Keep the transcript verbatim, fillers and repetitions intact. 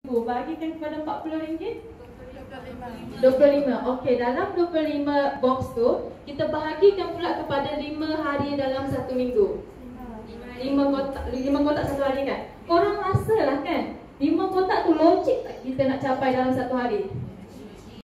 Bagikan kepada empat puluh ringgit? dua puluh lima. Okey, dalam dua puluh lima box tu, kita bahagikan pula kepada lima hari dalam satu minggu. lima kotak, lima kotak satu hari kan? Korang rasalah kan? lima kotak tu logik tak kita nak capai dalam satu hari?